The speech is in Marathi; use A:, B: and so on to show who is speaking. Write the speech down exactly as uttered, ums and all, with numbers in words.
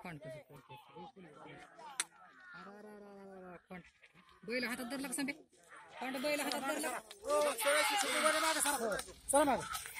A: खोंड कसं पळते. अरे अरे अरे अरे अरे खोंड बैल हातात धरला का सांबे. खोंड बैल हातात धरला.
B: चला माग